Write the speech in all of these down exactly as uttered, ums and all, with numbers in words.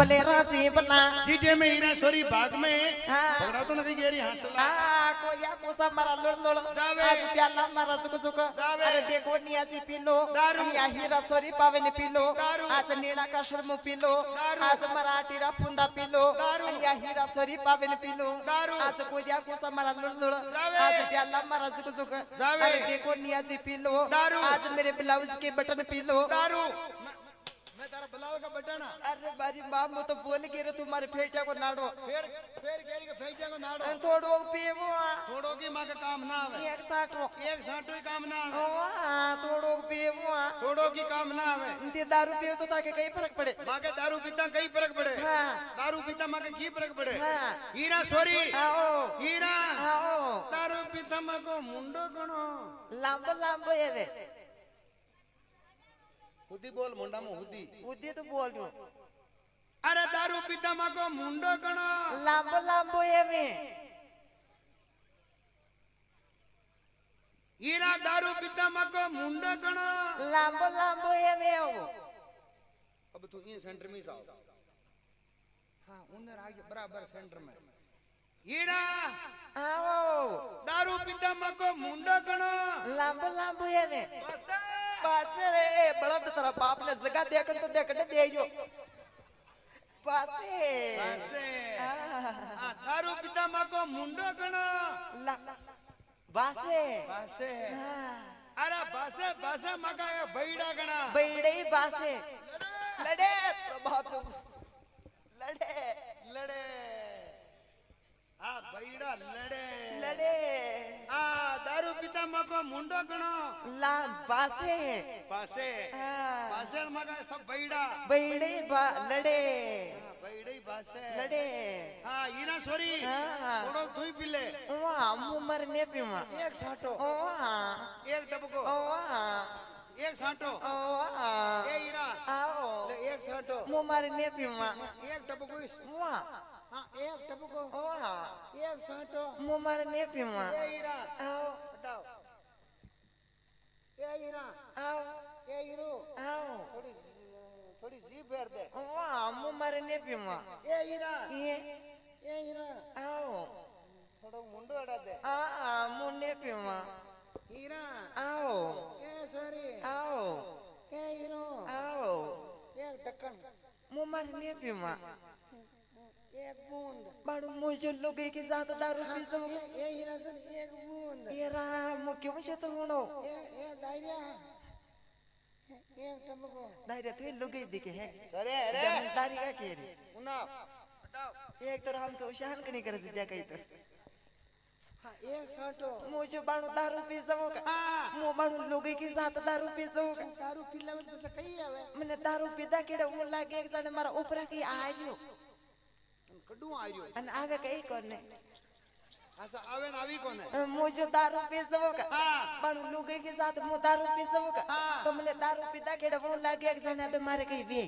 भले राजी बना जीटे में हीरा सोरी भाग में हाँ। पकड़ा तो नहीं गेरी हासिल आ कोया कोसा मारा लड़ लड़ जावे। आज प्याला मारा जुक जुक जावे। अरे देखो नियाजी पी लो दारू। या हीरा सोरी पावे ने पी लो दारू। आज नीड़ा का शर्म पी लो दारू। आज मराठी रा फुंदा पी लो दारू। या हीरा सोरी पावे ने पी लो दारू। आज कोया कोसा मारा लड़ लड़ जावे। आज प्याला मारा जुक जुक जावे। अरे देखो नियाजी पी लो दारू। आज मेरे ब्लाउज के बटन पी लो दारू मैं, मैं तारा ब्लाउज का बटन अरे बारी माँ मैं तो बोल के रे तुम्हारे फेटिया को नाड़ो फिर फिर गेरी के फेंक जाओ नाड़ो थोड़ो पीवो थोड़ो की मां का काम ना आवे एक साठो एक साटो ही काम ना आवे ओ थोड़ो पीवो थोड़ो की काम ना आवे ते दारू पियो तो ताके कई फर्क पड़े मां के दारू पीता कई फर्क पड़े हाँ। दारू पीता मां के की फर्क पड़े हाँ। हीरा सोरी आओ हीरा आओ दारू पीता मां को मुंडो गणो लांबो लांबो एवे हुदी बोल मुंडा में हुदी उदी तो बोल रो अरे दारू पीता मां को मुंडो गणो लांबो लांबो एवे हीरा दारू पीता मां को मुंडो गणो लांबो लांबो एवे ओ अब तू इन सेंटर में जाओ हाँ उधर आगे बराबर सेंटर में हीरा आओ दारू पीता मां को मुंडो गणो लांबो लांबो एवे पास रे बड़द तेरा बाप ने जगह देखन तो देखने दे जो पासे पासे हाँ दारू पीता मां को मुंडो गणो ला बासे पासे हाँ अरे बासे बासे मां का ये बैड़ा गणा बैड़े बासे लड़े बाप लड़े लड़े हाँ बैड़ा लड़े लड़े आ दारू पीता मां को मुंडो गणो ला बासे पासे हाँ पासे मां का सब बैड़ा बैड़े बा लड़े हाँ, बैड़े पासे लड़े हाँ हीरा सोरी हाँ थोड़ो तू ही पीले वाह मुंह मरने पीमा एक साटो वाह एक टपको वाह एक साटो वाह ए हीरा आओ ले एक साटो मुंह मरने पीमा एक टपको इस वाह हाँ एक टपको वाह एक साटो मुंह मरने पीमा ए हीरा आओ हटाओ ए हीरा आओ ए हीरो आओ थोड़ी थोड़ी जीभ फेर दे वाह मुंह मरने पीमा ए हीरा ये ए हीरा आओ थोड़ा मुंडो अड़ा दे आ मुन्ने पीमा हीरा आओ ए सॉरी आओ ए हीरो आओ एक ढक्कन मुंह मरने पीमा एक बूंद बाड़ू मुझे लोगे के साथ दारू पी सब ए हीरा सुन एक बूंद ये राम क्यों मुझे तो होनो ए ए दायरा एक टपको दायरे तो लोगे दिखे है सरे अरे दारी का केरी उना हटाओ एक तो हम तो शान कहीं कर दिया कहीं तो हाँ एक साटो मुझे बाड़ू दारू पी सब का हाँ मु बाड़ू लोगे के साथ दारू पी सब का दारू पीला में तो कहीं आवे मैंने दारू पीदा केड़ा उन लागे एक जने मारा ऊपर की आयो कड्डू आ रही अन आवे कहीं कोने ऐसा आवे ना आवी कौन है मुझे दारू पी सब का हाँ बाड़ू लोगे के साथ मु दारू पी सब का हाँ। तो मैंने दारू पीदा केड़ा उन लागे एक जने बे मारे कहीं वे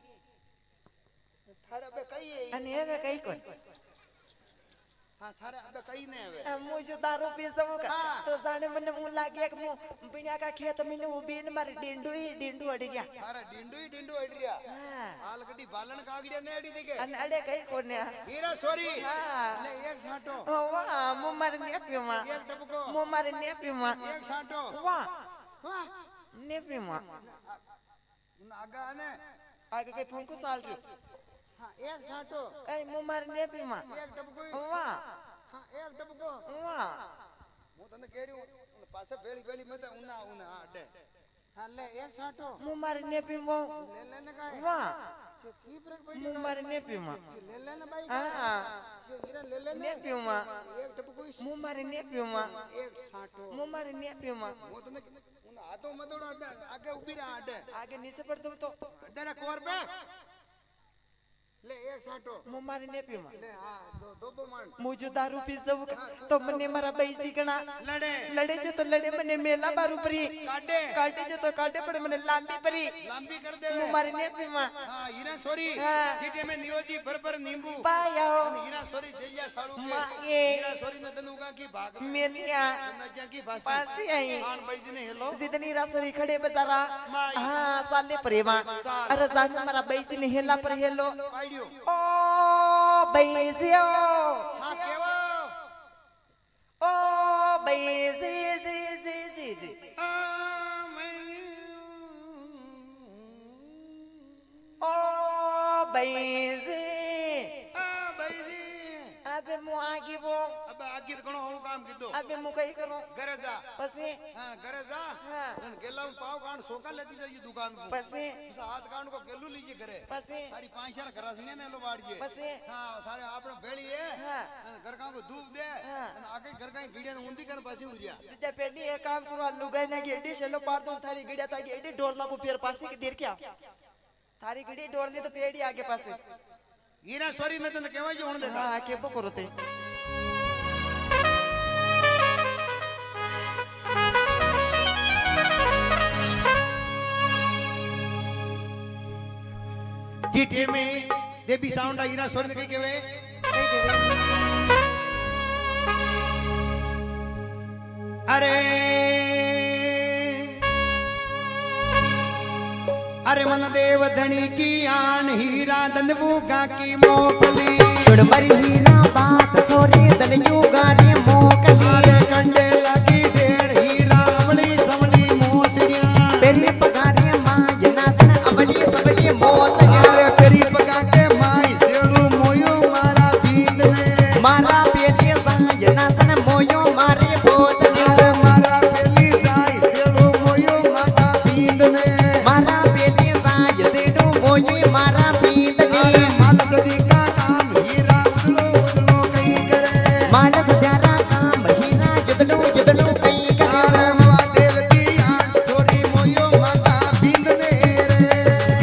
थारे पे कहीं है अन एवे कहीं कोन हाँ थारे अबे कहीं नहीं आवे मुझे दारू पी सब का हाँ। तो जाने मैंने मुंह लागे एक मुंह बिना का खेत मैंने वो बीन मारे डिंडू ही डिंडू अड़ गया थारा डिंडू ही डिंडू अड़ रिया हाँ आलगडी बालन कागड़िया ने अड़ी देखे अन अड़े कहीं कोने हीरा सॉरी हाँ ले एक साटो वाह मुंह मारे ने पीमा एक टपको मुंह मारे ने पीमा एक साटो वाह हाँ ने पीमा उन आगा ने आगे कहीं फंको साल रही हाँ एक साटो कहीं मुंह मारे ने पीमा एक टपको वाह हाँ एक टपको वाह હું તને કહી રહ્યો હું પાછા ભેળી ભેળી મત ઉના ઉના હા ડે હા લે એક સાટો मुंह मारे ने पीमा ले ले ને કાય वाह જો કી બ્રેક પડી मुंह मारे ने पीमा ले ले ને ભાઈ हाँ જો હીરા ले ले ने पीमा એક ટપકો ઈસ मुंह मारे ने पीमा એક સાટો मुंह मारे ने पीमा હું તને ઉના હાથો મતોડો આગે ઊભી રહા અડે आगे नीचे पड़ दो तो અડે ના કોર पे ले एक साटो मुंह मारे ने पीमा ले हां दो दो बो मान मुझे दारू पी सब तो मने मारा बैसी गणा लड़े लड़े जो तो लड़े मने मेला बारू परी काटे काटे जो तो काटे पड़े मने लांबी परी लंबी कर दे मुंह मारे ने पीमा हां हीरा सॉरी हाँ। जीटे में नियोजी भर भर नींबू पाया हीरा सोरी जइया साड़ू के माए हीरा सोरी ने दनुगा की भाग मेलिया नजा की फांसी पासी आई आन बैजी ने हेलो जितनी रासोरी खड़े बजारा माई। हाँ साले प्रेमा अरे जान हमारा बैसी ने हेला पर हेलो पाइडियो ओ बैसियो हां केवा ओ बैसी जी जी जी जी आ मैं ओ बैसी आ बैजी अबे मु आगे वो अब आगे तो कणो हम काम कीधो अबे मु कई करूं घरे जा पसे हां घरे जा हाँ अन गेला पाव कांड सोका लेती जाइए दुकान को पसे उस हाथ कांड को गेलू लीजिए घरे पसे सारी पांच चार घरा सुने ने लो बाड़िए पसे हां सारे आपने बेड़ी है हाँ घर का को धूप दे हाँ अन आगे घर का गिड़िया ने उंदी कर पासी उजिया जिते पहली एक काम करो लुगाई ना गेडी चलो पार दो थारी गिड़िया ता गेडी डोर ना को फिर पासी की देर क्या थारी गिड़ी डोर दी तो पेड़ी आगे पासे हीरा सॉरी मैं तने केवा जो हुन देखा हां के बो करो ते जीठे में देवी साउंड हीरा सॉरी ने कई केवे अरे अरे मन देव धनी की आन हीरा दंदबू गा की मोकली छुड़मरी हीरा बात सोरे दलियो गारे मोकली अरे कंडे लगी ढेर हीरा अमली समली मोसरिया पेरी पगारे माज नासन अबली सबली मोत अरे पेरी पगा के माई सेड़ू मोयो मारा बींद ने मारा पेली साज नासन मोयो मारे बोत अरे मारा पेली साई सेड़ू मोयो माता बींद ने मारा पेली साज देडू मोये मारा पीत अरे मालक दी का काम हीरा उदलो उदलो कई करे मानस ध्यारा काम हीरा जुदलू जुदलू कई करे अरे मां देव की आन छोरी मोयो माता बींद ने रे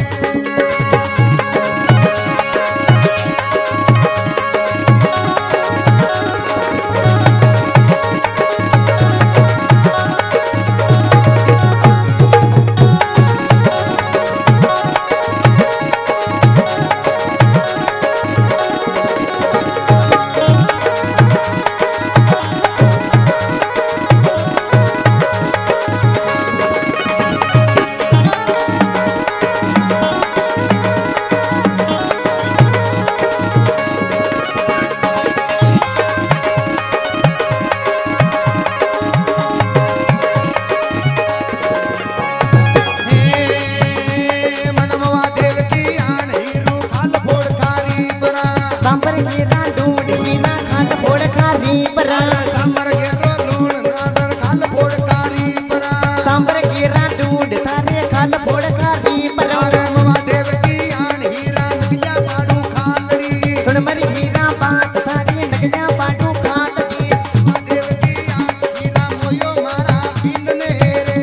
हे मनमवा देव की आन हीरू खाल फोड़ खारी परा सांबर हीरा ढूंढ हीरा खान फोड़ खारी परा सांबर के रो लूण नाडर खाल फोड़ खारी परा सांबर हीरा ढूंढ थारे खाल फोड़ खारी परा अरे मवा देव की आन हीरा नदिया पाडू खालड़ी सुनमरी हीरा बात थारे नगजा पाटू खात दी मवा देव की आन हीरा मोयो मारा बिंद ने रे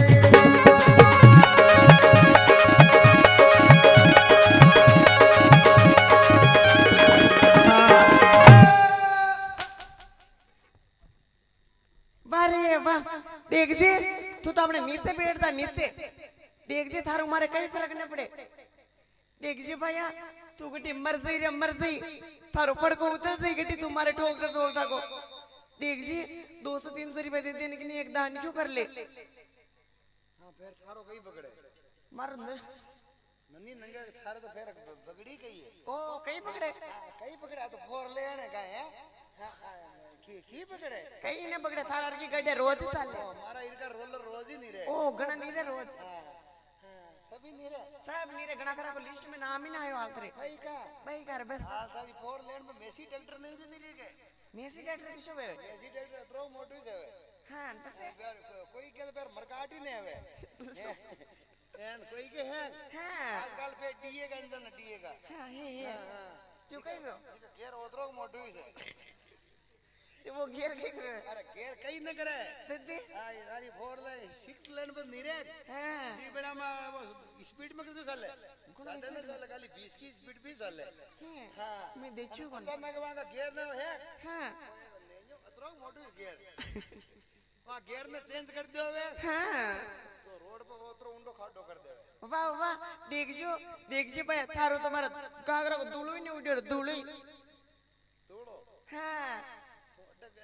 वारे वाह देख जे तू तो अपने नीचे बैठ जा नीचे देख जे थारो मारे कई फर्क न पड़े देख जे भैया तू गटी मर जाई रे मर जाई थारो फड़को उतर जाई गटी तुम्हारे ठोक रे ठोक दाको देख जी दो सौ तीन सौ रुपए दे देने के लिए एक दान क्यों कर ले हां फिर थारो कई पकड़े मार न नन्नी नंगा थारे तो फिर बगड़ी कई है ओ कई पकड़े कई पकड़ा तो फोर लेने का है की की पकड़े कई ने पकड़े थारा की गड्ढे रोज चाले हमारा इनका रोलर रोज ही नहीं रहे ओ गणा नहीं दे रोज सभी नहीं रहे सब नीरे गणा करा को लिस्ट में नाम ही ना आयो हाल रे भाई का भाई कर बस हां सारी फोर लेन में मेसी ट्रैक्टर नहीं भी नहीं गए मेसी ट्रैक्टर किसो बे मेसी ट्रैक्टर थ्रो मोटू से है हां बस कोई के पर मरकाट ही नहीं है एन कोई के है हां आजकल पे डीए का इंजन डीए का हां हे हे तू कई बे गेर ओतरो मोटू ही से ते वो गियर के करे अरे गेर कई न करे सिद्धि आ ये सारी फोर ले सिक्स लेन पर नहीं रहे हां जी बेड़ा में वो स्पीड में कितने साल है ज्यादा नहीं साल खाली बीस की स्पीड भी साल है हां मैं देखियो कौन अच्छा ना का गियर ना है हां अतरो मोटू गियर वहां गियर ने चेंज कर दियो वे हां तो रोड पर ओतरो उंडो खाडो कर दे वाह वाह देखजो देखजो भाई थारो तुम्हारा कागरा को धूलो ही नहीं उड़ियो धूलो ही धूड़ो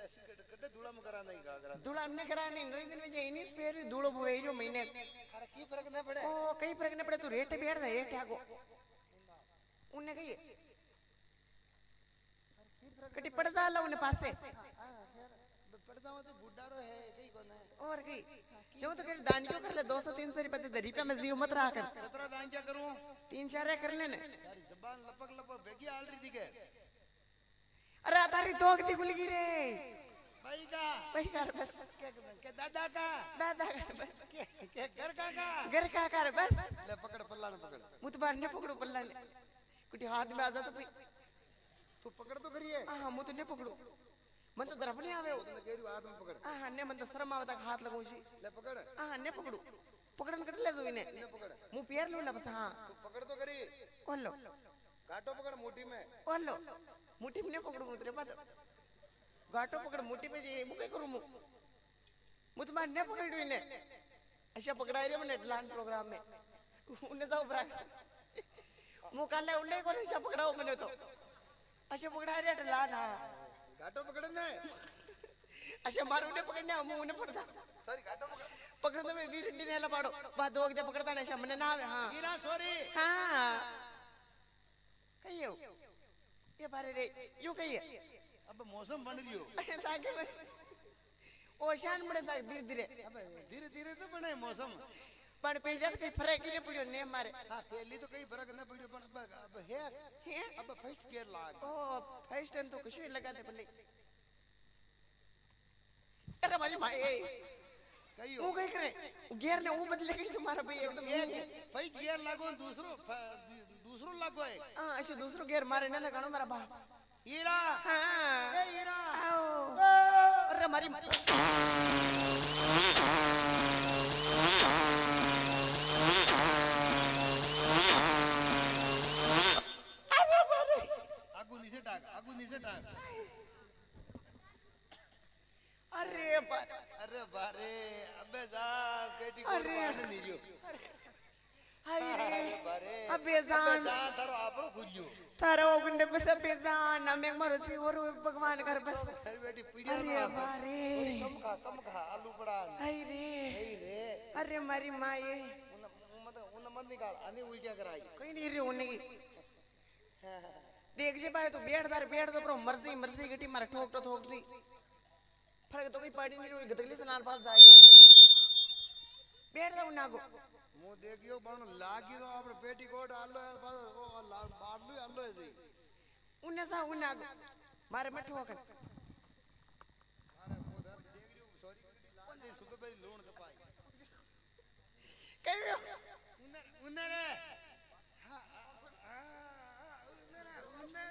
कदे धूला में करा नहीं का करा धूला हमने करा नहीं नरी दिन में जे इनी पेर धूलो बोए जो महीने अरे की फर्क ना पड़े ओ कई फर्क न पड़े तू रेट बैठ जाए क्या को उन्ने कही कटी पड़ जा लो उन्हें पासे पड़ता हो तो बुड्ढारो है कहीं कोने और कहीं जो तो कर दान क्यों कर ले दो सौ तीन सौ रुपए दे रुपया में जीव मत रहा कर कितना दान क्या करूं तीन चार कर लेने यार जबान लपक लपक बेगी आल रही थी के अरे तारी दोग दी गुल गिरे भाई का भाई कर बस के के दादा का दादा कर बस के के घर का का घर का कर बस ले पकड़ पल्ला न पकड़ मुतबार ने पकड़ो पल्ला ने कुछ हाथ में आ जा तो भाई तू पकड़ तो करिए हां मुत ने पकड़ो मन तो दरफ नहीं आवे तूने केरी हाथ में पकड़ हां ने मन तो शर्म आवता हाथ लगाऊ छी ले पकड़ हां ने पकड़ो पकड़न कर ले जो इने ने पकड़ मुंह पैर लो ना बस हां तू पकड़ तो करी ओल लो काटो पकड़ मुट्ठी में ओल लो मुट्ठी में ने पकड़ो मुतरे बाद गाटो पकड़ मुट्ठी में जे मुके करू मु मुत मार ने पकड़ो इने ऐसा पकड़ाई रे मने लान प्रोग्राम में उन्ने जाओ ब्रा मु काले उन्ने को ऐसा पकड़ाओ मने तो ऐसा पकड़ाई रे लान हां काटो पकड़ने ऐसा मारो ने पकड़ने मु उन्ने पड़ जा सॉरी काटो पकड़ पकड़ दो वी रंडी ने ला पाड़ो बा दोग दे पकड़ता ने ऐसा मने ना आवे हां हीरा सॉरी हां कहियो ये बारे रे यूं कहिए अब मौसम बन रियो ताके बन ओशान बड़े तक धीरे धीरे अब धीरे धीरे तो बने मौसम पण पेजा के फरक ही नहीं पड़ियो ने मारे हां पहली तो कई फर्क ना पड़ियो पण अब अब है हैं अब फर्स्ट केयर लाग ओ फर्स्ट टाइम तो कुछ नहीं लगा दे भले अरे भाई भाई कहियो वो कहीं करे गियर ने वो बदले के तुम्हारा भाई एकदम एक फर्स्ट गियर लागो दूसरो दूसरो लागो है हां ऐसे दूसरो गियर मारे ना लगानो मेरा बाप हीरा हां ए हीरा आओ अरे मारी आगू नीचे टाक आगू नीचे टाक अरे बार अरे बारे अबे जा बेटी को अरे। पानी नहीं रियो हाय रे बारे अबे जान जा तारो आपरो खुलियो तारो गुंडे बस अबे जान हमें मरसी और भगवान कर बस सर बेटी पीड़िया अरे बारे कम खा कम खा आलू पड़ा हाय रे नहीं रे अरे मारी माए उन मत उन मत निकाल आने उल्टिया कराई कोई नहीं रे उन्हें देख जे भाई तो बैठ दार बैठ तो पर मर्जी मर्जी गटी मारे ठोक तो ठोक दी फर्क तो कोई पड़ी नहीं रही गदगली से नाल पास जाए बैठ जाओ ना गो मु देखियो बन लागी तो आपरे पेटी कोट आलो है बस वो बाडलू आलो है जी उन्ने सा उन्ना गो मारे में ठोकन अरे मु दर देख लियो सॉरी लाल दे सुबह पे लोन दपाई कहियो उन्ने उन्ने रे हां उन्ने उन्ने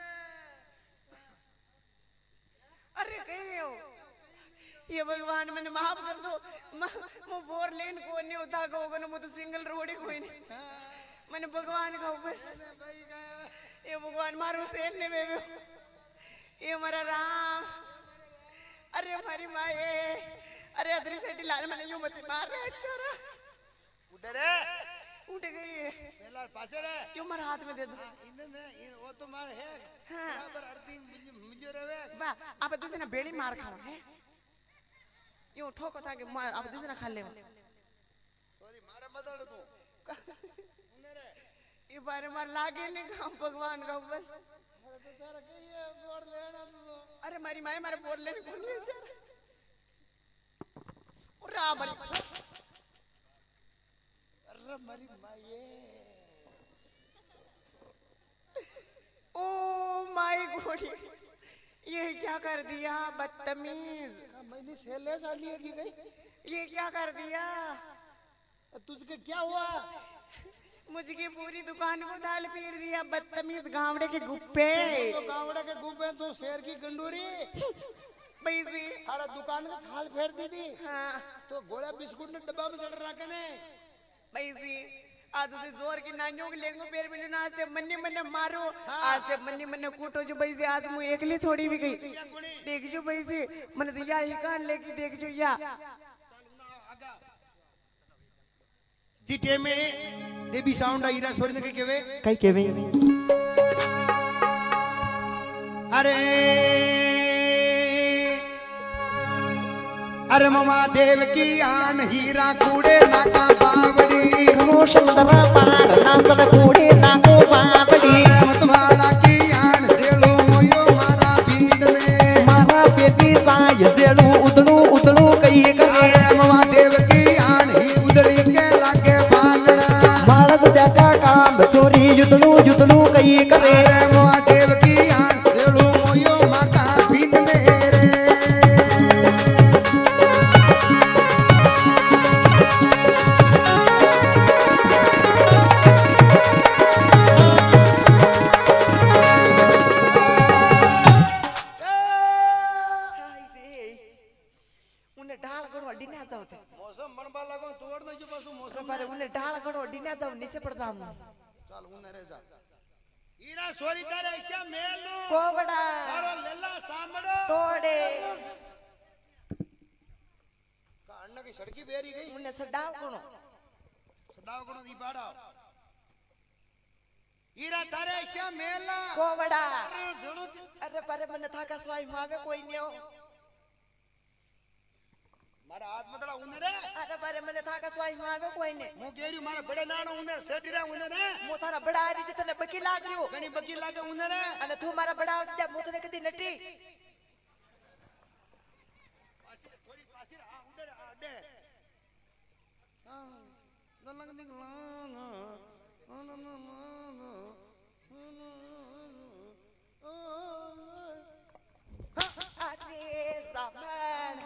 अरे कहियो ये भगवान मैंने माफ कर दो मु बोर लेन को नहीं उठा को न मु तो सिंगल रोड ही कोई नहीं मैंने भगवान का बस ये भगवान मारो से ने बेबे ये मरा राम अरे हमारी माए अरे अदरी से लाल मैंने यूं मत मार रहा छोरा उठ रे उठ गई पहला पासे रे यूं मार हाथ में दे दो इने ने वो तो मार है हाँ। बराबर अर्थिंग मुझे रे वाह अब दूसरे ना बेड़ी मार खा है यूं ठोको ताकि मार अब दूसरे ना खा ले सॉरी मारे मत अड़ तू उन्ने रे ये बारे मार लागे नहीं काम भगवान का बस अरे तो तेरा कहिए बोर लेना तू अरे मारी माए मारे बोल लेने को नहीं है और रावल अरे मरी माये ओ माय गॉड ये क्या कर दिया बदतमीज मैंने सेले साली है की गई ये क्या कर दिया तुझके क्या हुआ मुझे पूरी दुकान को दाल पीट दिया बदतमीज गावड़े के गुप्पे तो गावड़े के गुब्बे तो शेर की गंडूरी पैसे सारा दुकान का थाल फेर दी थी हाँ तो गोला बिस्कुट ने डब्बा में चढ़ रखे ने पैसे आज से जोर की नानियों के लेंगो पैर मिलो ना आज से मन्ने मन्ने मारो आज से मन्ने मन्ने कूटो जो पैसे आज मुझे एकली थोड़ी भी गई देख जो पैसे मन दिया ही कान लेके देख जो या जीटे में देवी साउंड आईरा सोरी ने केवे कई केवे अरे अरे ममा देव की आन हीरा कूड़े नाका बावड़ी समुद्र पार नासल कूड़े नाको बावड़ी मतवाला की आन सेलू मोयो मारा बींद में मारा बेटी साय सेलू उतलू उतलू कई करे अरे ममा देव की आन ही उदड़ी के लागे बांधना मारस देखा काम चोरी युतलू युतलू कई करे अरे ममा देव की आन सेलू मोयो माका बींद में मौसम मनबा लगो तोड़ न जो पासो मौसम पर उन्हें ढाल गड़ो डिना जाओ नीचे पड़ता हम चल उन्हें रे जा ईरा सोरी तारे ऐसा मेलू कोवड़ा तारो लेला सामड़ो तोड़े का अन्न की सड़की बेरी गई उन्हें सडाव गड़ो सदाव कोन दी पाड़ा ईरा तारे ऐसा मेला कोवड़ा अरे पर मने था का स्वाई मावे कोई नहीं हो मारा हाथ मतड़ा उन्हें रे अरे पर मने था का स्वाई मावे कोई नहीं मु गेरी मारा बड़े नानो उन्हें सेठी रे उन्हें रे मु थारा बड़ा आरी जितने बकी लाग रियो घणी बकी लागे उन्हें रे अने तू मारा बड़ा हो जा मु तने कदी नटी पासी थोड़ी पासी आ उधर आ दे हां नलंग निकला ना ना ना अरे zaman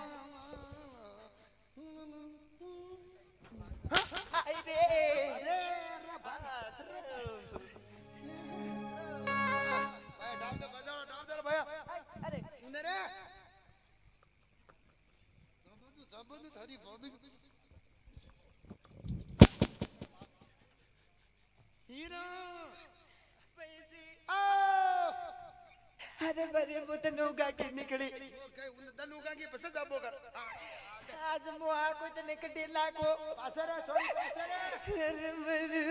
अरे अरे डाब दे बजाओ डाब दे भैया अरे उन्हें रे सबंदु सबंदु थारी बॉबी हीरा पैसे आ अरे बरे वो तो नौका के निकली ओके उन्हें दनुगा की बस जाबो कर आज मुआ को तो निकटे लागो पासे रे छोरी पासे रे अरे मेरे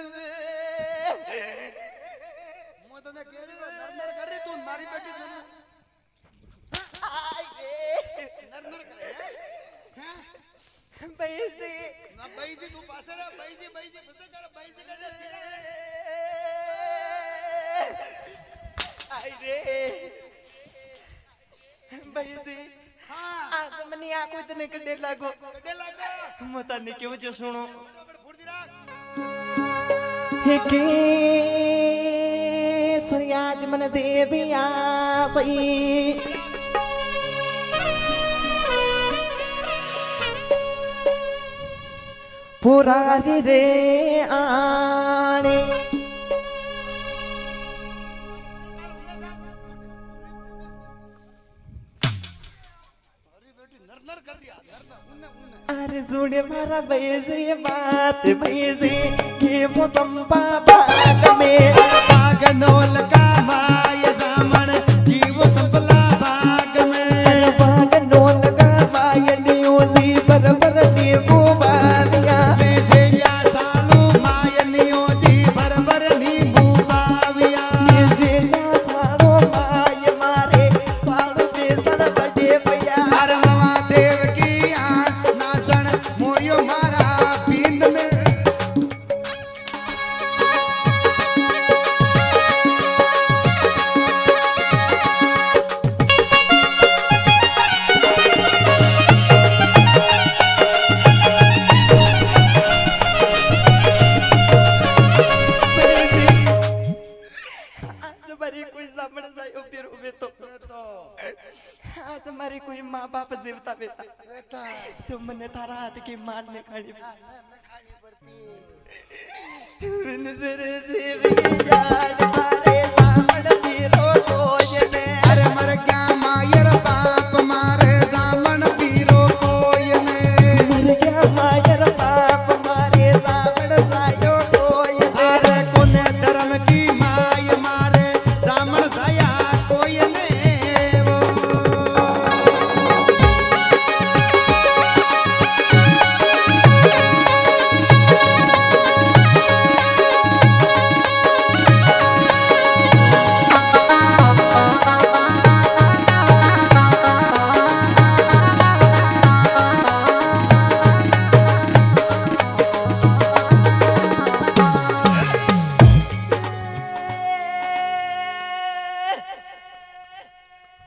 मु तने केरी नर नर कर रही तू मारी बेटी तू आए नर नर करे हैं पैसे ना बैजी तू पासे रे बैजी बैजी बस कर बैजी कर अरे पैसे हां आज मनी आको तो निकटे लागो कटे लगा मता ने क्यों जो सुनो फुर्ती रख के सरियाज मन देविया सई पुरारी रे आने अरे बेटी नर नर कर रही है नर नर उन्हें उन्हें अरे सुने मारा बैसे बात बैसे के मौसम बाबा में बाग नौल का माय सामण की वो संपला बाग में बाग नो लगा मायनियो सी बरबर ने वो बादिया से या सालू मायनियो जी बरबर नी बुबाविया से ना सारो माय मारे साल पे सन बड़े भैया हर मवा देव की आन नासन मोयो मारा पींद में आज हमारी कोई सामने जायो फिर उबे तो तो आज हमारी कोई माँ बाप जीवता बेटा बेटा तुम मने थारा हाथ की मार ने खानी न खानी पड़ती मैंने तेरे देवी जान मारे सामण पीरो कोयने अरे मर गया मायर बाप मारे सामन पीरो कोय ने मर गया मायर बाप मारे सामण सायो कोयने अरे कोने धर्म की माय मारे सामन दया कोय ने वो अरे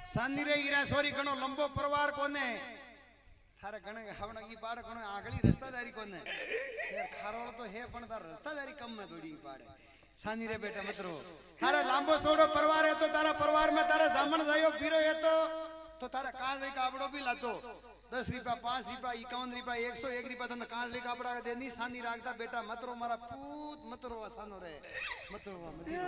सानी रे हीरा सोरी घणो लंबो परिवार कोने थारे घणे हवण ई पाड़ घणो आगली रस्तादारी कोने यार खारोळ तो हे पण तार रस्तादारी कम में थोड़ी पाड़े सानी रे बेटा मतरो थारा लांबो सोडो परिवार है तो तारा परिवार में तारा सामण जायो पीरो है तो तो तारा काज रे काबड़ो भी लातो दस रुपया पांच रुपया इक्यावन रुपया एक सौ एक रुपया तन काज रे काबड़ा का देनी सानी राखता बेटा मतरो मारा पूत मतरो सानो रे मतरो मतरो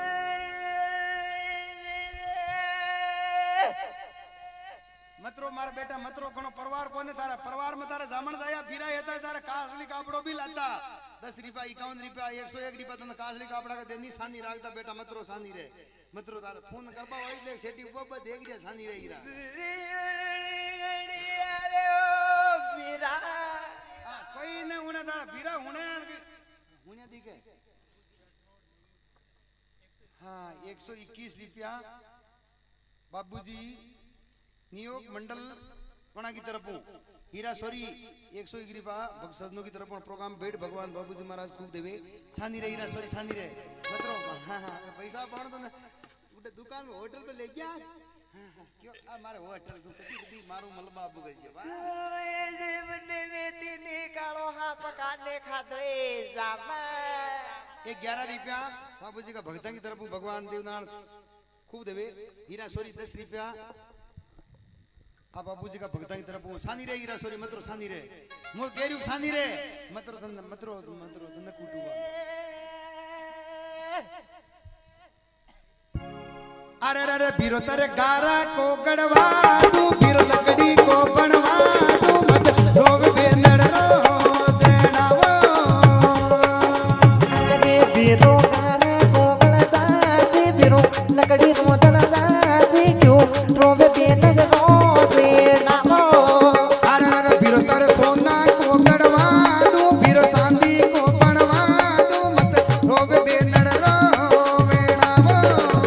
मतरो मारा बेटा मतरो घणो परिवार कोने तारा परिवार में तारा जामण दया फिरा हेता तारा कासली कापड़ो भी लाता दस रुपया इक्यावन रुपया एक सौ एक रुपया तन कासली कापड़ा का देनी सानी राखता बेटा मतरो सानी रे मतरो तारा फोन करबा होई दे सेटी ऊपर देख रिया सानी रे हीरा वीरा हां कोई ने उने तारा वीरा हुने हुने दिखे हां एक सौ इक्कीस रुपया बाबूजी नियोग मंडल वणा की तरफ हीरा सोरी एक सौ एक रुपया भक्सदनो की तरफ प्रोग्राम बेट भगवान बाबूजी महाराज खूब देवे सानी रे हीरा सोरी सानी रे मतलब हां हां पैसा पण तो उठे दुकान में होटल पे ले गया हां हां क्यों आ मारे होटल तू कदी कदी मारू मलबा बाबू कर जे बा ए जीवन में तीने कालो हा पकाने खादो ए जामा एक ग्यारह रुपया बाबूजी का भक्ता की तरफ भगवान देवनाथ खूब देवे हीरा सोरी दस रुपया आ बाबूजी का भक्ता की तरफ सानी रे हीरा सोरी मतरो सानी रे मो गेरु सानी रे मतरो तन मतरो मतरो तन कुटुवा अरे अरे बीरो तारे गारा को गड़वा तू बीरो लकड़ी को बनवा तू मत रोग बेनड़ रो सेनावो अरे बीरो गारा को गड़वा दे बीरो लकड़ी रो दलदा दे क्यों रोग बेनड़ रो सोना को गड़वा दू बीरो सांदी को बनवा दू मत रोग बेनड़ रो वेणावो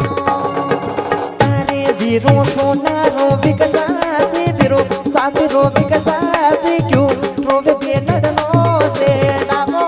अरे बीरो सोना रो बिकता दे बीरो सांदी रो बिकता दे क्यों रोग बेनड़ रो देनावो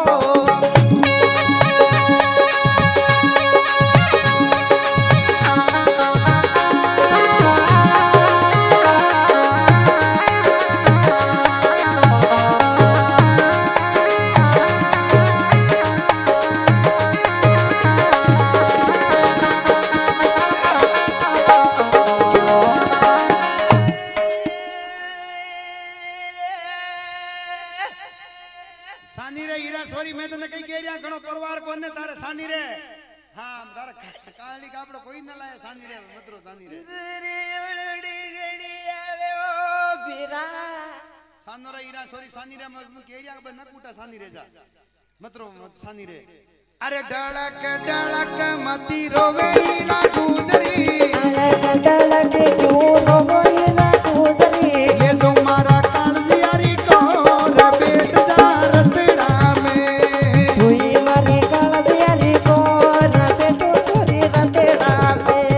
सानी रे हीरा सोरी मैं तने कई कह रिया घणो परिवार कोने तारे सानी रे हां तारा काली कापड़ो कोई न लाया सानी रे मतरो सानी रे रे उड़ी गड़ी आवे ओ बीरा सानो रे हीरा सोरी सानी रे मैं कह रिया के न कूटा सानी रे जा मतरो सानी रे अरे डळक डळक मती रोवेणी ना गुजरी अरे डळक क्यों रोवेणी ना गुजरी ये जो मारा कांजियारी को रे बेट जा रतड़ा में हुई मारे कांजियारी को रे बेट तोरी रतड़ा में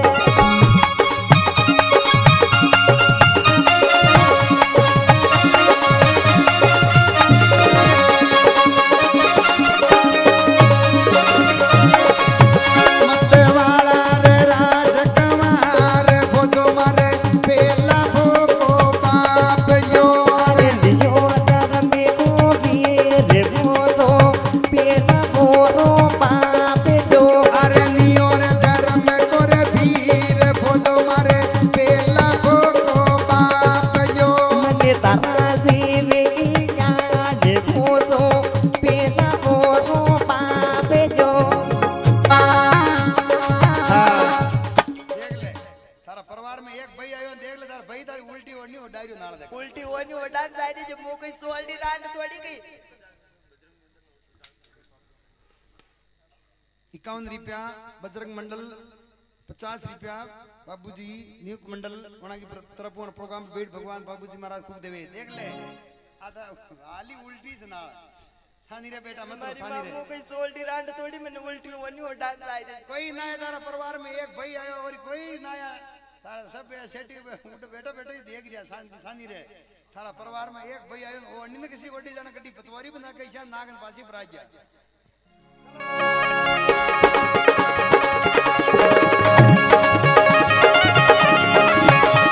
मतवाला रे राजकुमार भोजो मारे पेला भोको पाप यो अरे दियो धर्मी को वीर भोजो पेला मोरो पाप जो अरे नियो रे धर्म को रे वीर भोजो मारे पेला भोको पाप यो मने तारा जीवे की याद भोजो पेला मोरो पाप जो देख ले तारा परिवार में एक भाई आयो देख ले तारा भाई तारी उल्टी ओढ़नी और डायरी नाल देख उल्टी ओनी ओडान जायरी जो मो कोई सोल्डी रांड तोड़ी गई इक्यावन रुपया बजरंग मंडल पचास रुपया बाबूजी नियुक्त मंडल वणा की तरफ प्रोग्राम बेट भगवान बाबूजी महाराज खूब देवे देख ले आधा हाली उल्टी से ना सानी रे बेटा मत रो सानी रे मो कोई सोल्डी रांड तोड़ी मैंने उल्टी ओनी ओडान जायरी कोई ना है तारा परिवार में एक भाई आयो और कोई ना है तारा सब सेठी उठ बैठो बैठो ही देख रिया सानी रे थारा परिवार में एक भाई आयो वो अन्य किसी गोटी जाना कटी पतवारी बना के ईशा नागन पासी पर आ गया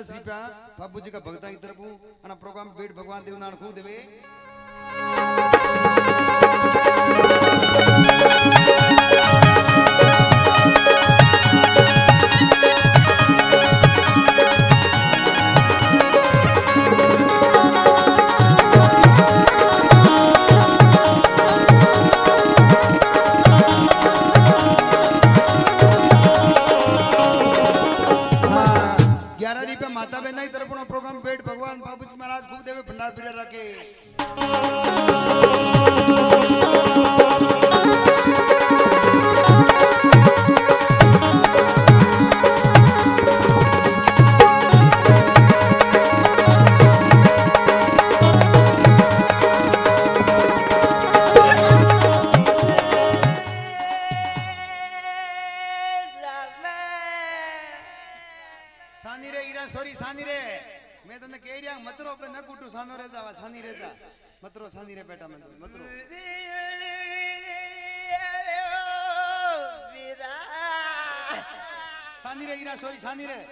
पचास रुपया बाबू जी का भक्ता की तरफ अना प्रोग्राम बेट भगवान देवनारायण खूब देवे माता बहना की तरफ प्रोग्राम बेट भगवान बाबू जी महाराज खूब देवे भंडार बिरे रखे सानी रे ईरा सॉरी सानी रे मैं तने कह रिया मतरो पे न कुटू सानो रे जावा सानी रे जा मतरो सानी रे बेटा मतरो मतरो सानी रे ईरा सॉरी सानी रे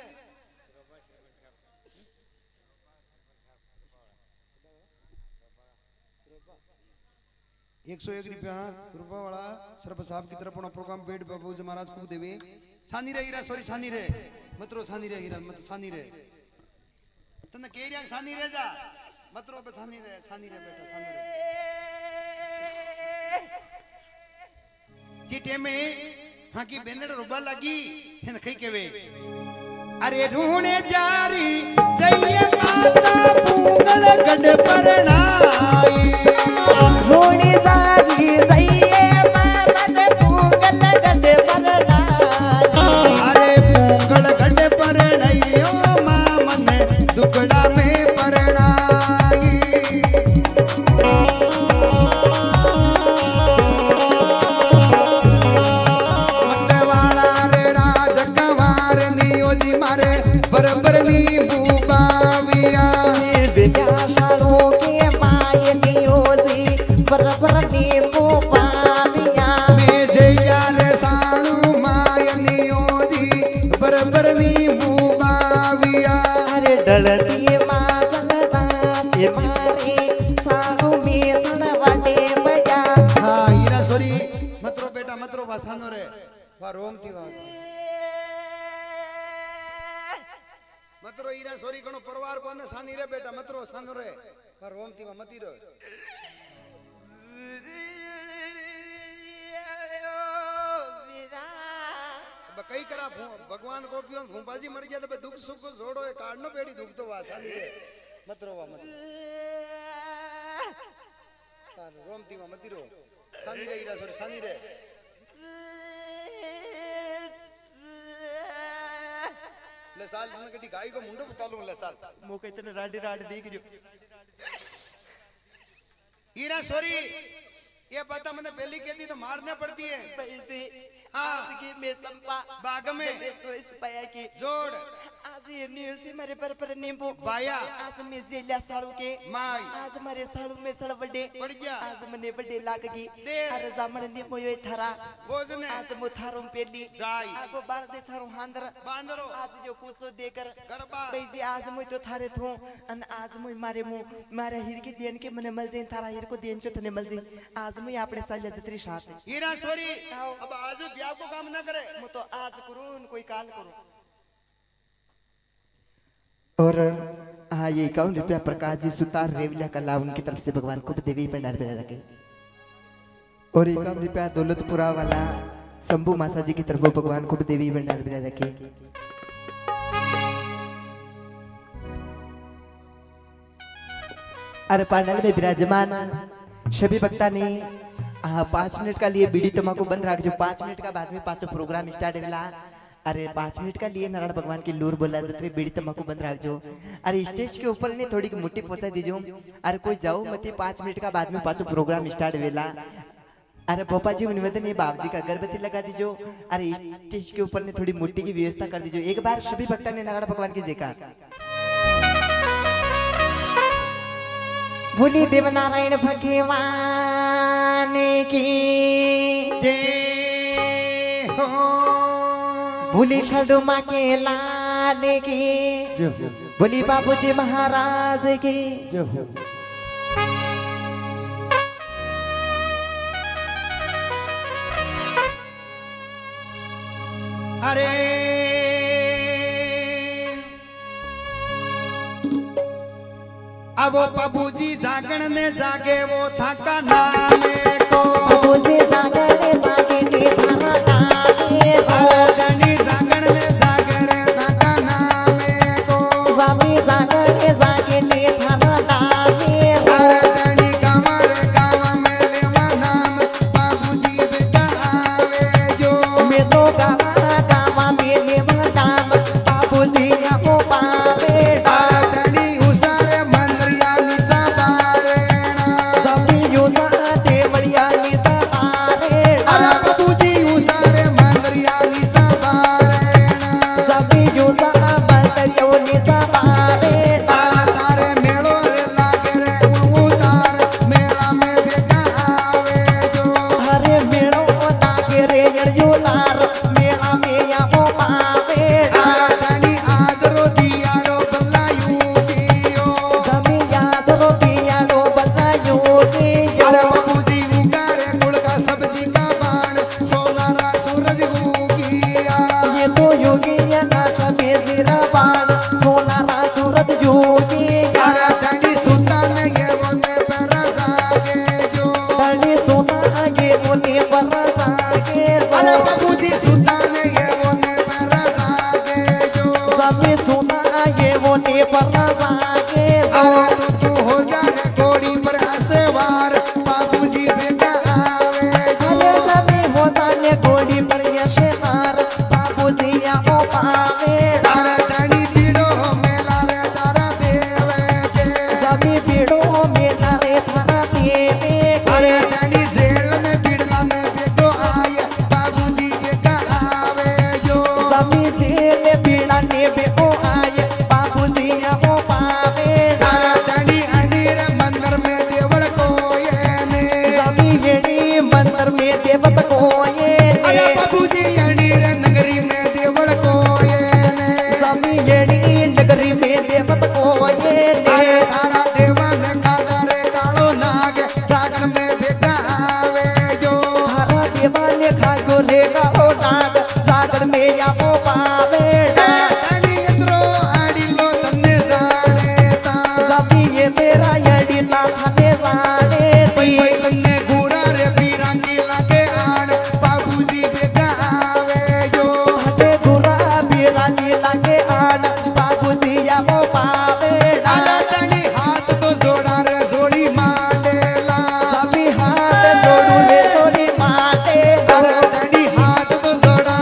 एक सौ एक रुपया रुपया वाला सरप साहब की तरफ प्रोग्राम बेट बाबू जी महाराज खूब देवे सानी रे ईरा सॉरी सानी रे मतरो सानी रे हीरा मत सानी रे तने केरिया सानी रे जा मतरो पे सानी रे सानी रे बेटा सानी रे जी टेमे हां की बेंदड़ रुबा लगी हिन खई केवे अरे ढूंढे जारी जइए माता पूगल गड परनाई ढूंढे जारी जइए माता पूगल गड परनाई अरे पूगल गड परनाई ओ मां मन दुगड़ा में परनाई मतवाला रे राजकुमार नियो जी मारे बरबर नी बुबाविया विद्याशालो के माय नियो जी बरबर नी बुबाविया मैं जया रे साणु माय नियो जी बरबर नी बुबाविया अरे डलती मासलता ते मारे साणु में सणवाटे बजा हां हीरा सोरी मतरो बेटा मतरो वासानो रे वा रोंगती वा मतरो हीरा सोरी गणो परिवार कोने सानी रे बेटा मतरो सानो रे वा रोंगती वा मती रो अब कई करा भगवान को पियो भूपाजी मर गया तो दुख सुख को जोड़ो है काढ़नो पेड़ी दुख तो वा सानी रे मतरो वा मत रोंगती वा मती रो सानी रे हीरा सोरी सानी रे ले साल हमने कटी गाय को मुंडो बता लूं ले साल मोके इतने राडी राडी देख जो हीरा सॉरी ये पता मैंने पहली कहती तो मारने पड़ती है पैसे हाँ। आज की मैं संपा बाग में चोइस पाया की जोड़ आज ये न्यूज़ मारे पर पर नींबू बाया आज मैं जेला साड़ू के माई आज मारे साड़ू में सड़ बड़े पड़ गया आज मने बड़े लाग गई दे। अरे जामन ने मोयो थारा भोजन आज मु थारू पेली जाई आज बार दे थारू हांदर बांदरो आज जो कुसो देकर गरबा पैसे आज मु तो थारे थो अन आज मु मारे मु मारे हिर के देन के मने मल जे थारा हिर को देन चो तने मल जे आज मु आपने साल जत्री साथ हीरा सॉरी अब आज ब्याह को काम ना करे मु तो आज करूं कोई काल करूं और हाँ ये इक्यावन रुपया प्रकाश जी सुतार रेवलिया का लाभ उनकी तरफ से भगवान को देवी भंडार में रखे और इक्यावन रुपया दौलतपुरा वाला शंभू मासा जी की तरफ भगवान को देवी भंडार में रखे अरे पांडाल में विराजमान सभी भक्ता ने पांच मिनट का लिए बीड़ी तम्बाकू बंद रख जो पांच मिनट का बाद में पांचों प्रोग्राम स्टार्ट होला अरे पांच मिनट का लिए नारायण भगवान की लूर बोला जाते बीड़ी तम्बाकू बंद रख जो अरे स्टेज के ऊपर ने थोड़ी मुट्ठी पहुंचा दीजो अरे कोई जाओ मत पांच मिनट का बाद में पांचों प्रोग्राम स्टार्ट वेला अरे पोपा जी निवेदन है बाप जी का अगरबत्ती लगा दीजो अरे स्टेज के ऊपर ने थोड़ी मुट्ठी की व्यवस्था कर दीजो एक बार सभी भक्ता ने नारायण भगवान की जयकार भोली देव नारायण भगवान की जय हो भोली छड़ुमा के लाल भगवान की, बोली बाबूजी महाराज की। अरे अब वो बाबूजी जागण ने जागे वो थका नामे को, बाबूजी जागण ने जागे ने थारा नामे को, गणी जागण ने जागे रे थका नामे को, स्वामी जागण ने जागे ने थारा नामे को, गणी गाँव रे गाँव में लेवा नाम बाबूजी बेटा आवे जो, मैं तो गावा गावा में लेवा नाम बाबूजी आपो पावे। गणी उसारे मंदरिया निशा बारेना, सभी युवा देवलिया निशा बारे, अरे बाबूजी उसारे मंदरिया निशा बारेना, सभी युवा मंदिरों निशा बारे, तारे मेलो रे लागे रे उतार मेला में बेटा आवे जो, हरे मेड़ो लागे रे युतार मेला में आपो पावे। गणी आज रो दियारो बल्लायू कियो, सभी याद रो पियानो बतायो के अरे बाबूजी उगारे गुड़ का सब्जी का बाण सोनारा सूरज गुगिया, ये तो योगी या नाचा बेजीरा बाण सोनारा सूरज योगी अरे गणी सुल्तान ये बोने पर जागे जो, धनी सोना ये बोले पर जागे अरे बाबूजी सुल्तान ये बोने पर जागे जो, सभी सोना ये बोले पर जागे अरे तू हो जा रे घोड़ी पर आसेवार बाबूजी बेटा आवे जो, अरे सभी होता ने घोड़ी पर यशेदार बाबूजी आपो पावे। तारा धनी पीड़ो मेला रे तारा देवे के, सभी भीड़ों में तारे थारा देवे अरे धनी जेल में पीड़ला में बेटो आए बाबूजी बेटा आवे जो, सभी दिल पीड़ा ने बेओ आए बाबूजी आपो पावे। तारा धनी अनीर मंदिर में देवल को ये ने, सभी येड़ी मंदिर में देवत को ये अरे बाबूजी अनीर नगरी में देवल को ये ने, सभी येड़ी नगरी में देवत को ये अरे तारा देवन खादा रे कालो नाग जागण में बेटा आवे जो, हरा देवाने खागो रे गाओ नाग सागर में आपो पावे। धनी इतरो आड़ी लो तन्ने जाने ता, सभी ये तेरा येड़ी ना खाने जाने दी कोई तन्ने घोड़ा रे पीरांगी लागे आण बाबूजी बेटा आवे जो, हटे गुरा बिरानी लागे आन बाबूजी आपो पावे। आला धनी हाथ तो जोड़ा रे जोड़ी मांडेला, सभी हाथ जोड़ू रे जोड़ी माटे अरे धनी हाथ तो जोड़ा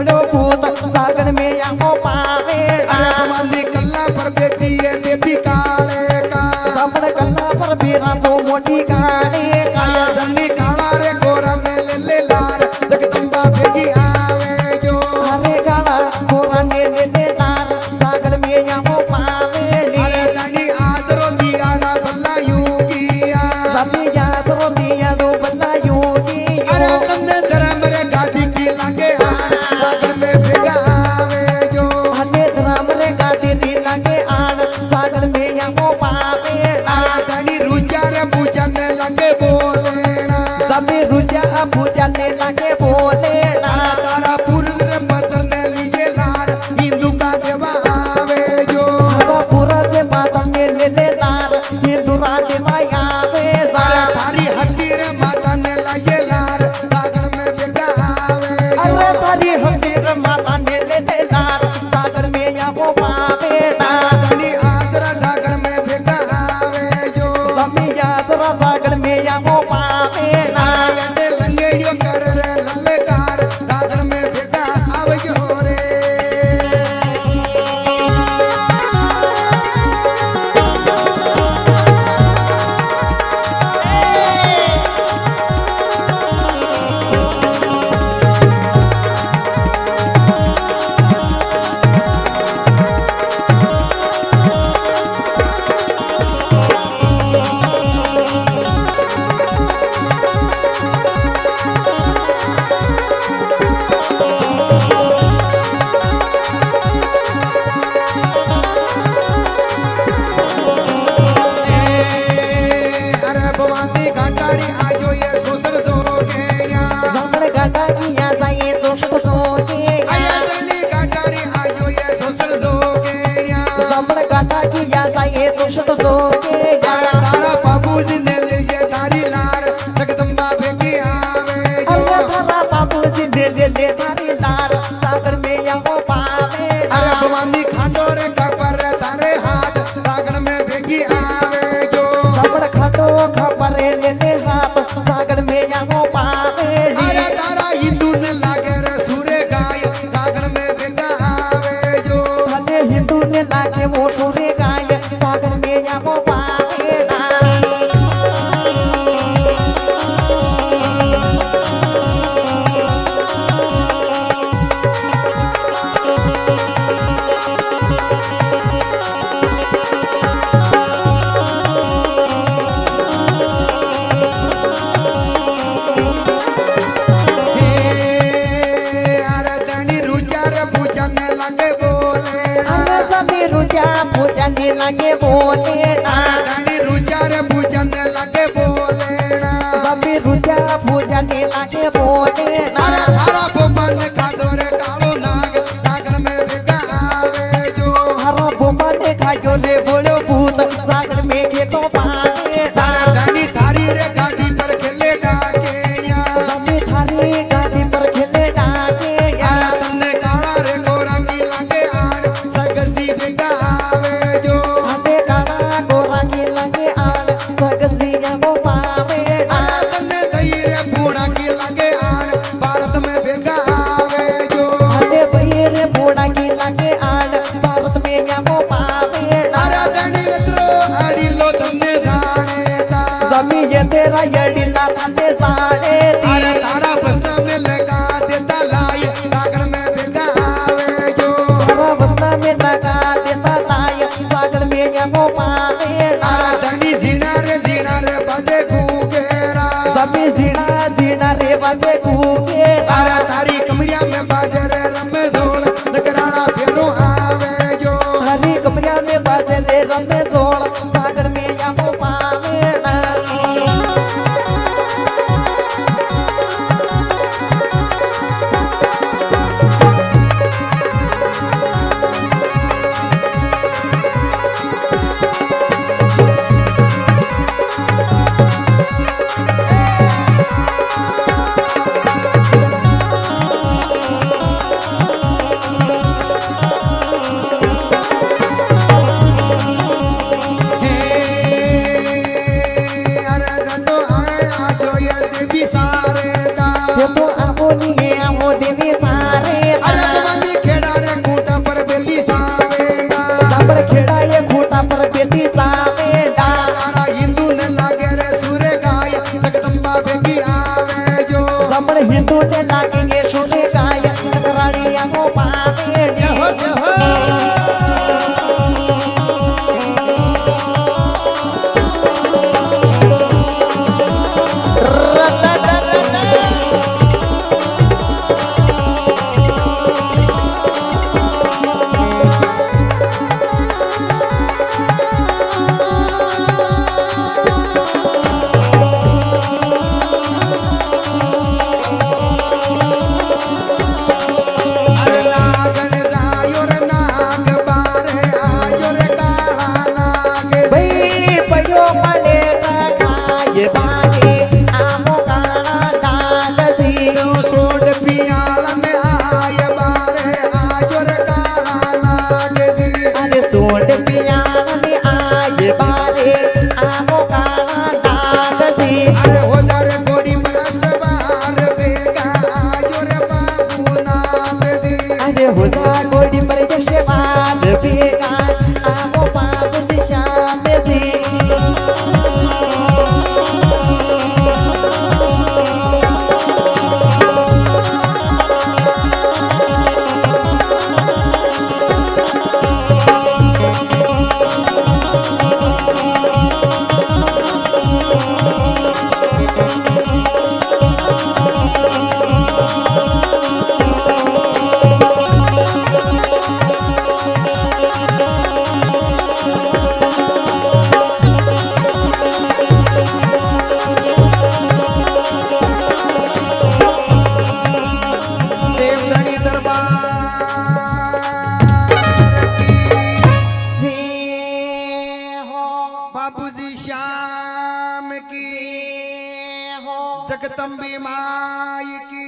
लो भूत सागण में यहाँ पावे अरे मंदी कल्ला पर बेटी है देवी काले का सापड़ कल्ला पर बेरा तो मोटी काले का सन्नी काला रे गोरा में ले ले लार जगदम्बा बेटी आवे जो अरे काला गोरा ने ले ले लार सागण में यहाँ पावे अरे दानी आदरो दिया ना बल्ला योगिया सभी याद रो दिया दो बल्ला योगी अरे तन्ने धर्म रे गादी की लागे आन सागर में भेगा आवे जो हने धर्म रे गादी दी लागे आन सागण में यहाँ पावे अरे दानी रुचा रे पूजा ने लगे बोले ना सभी रुजा पूजा ने लागे बोले ना तारा पुरुष रे पत्र ने लीजे लार हिंदू का देवा आवे जो हवा पूरा से माता ने ले ले लार हिंदू राजे माया वे अरे थारी हत्ती रे माता ने लाये लार सागर में भेगा आवे जो अरे तारी हंदीर माता ने ले ले लार सागर में यहाँ पावे ना दानी आसरा सागर में भेगा आवे जो सभी यात्रा सागर में यहाँ पावे ना लंडे लंगेड़ियों कर रे ललकार सागर में भेगा आवे जो रे पावेड़ी हो हो जगदम्बे माई की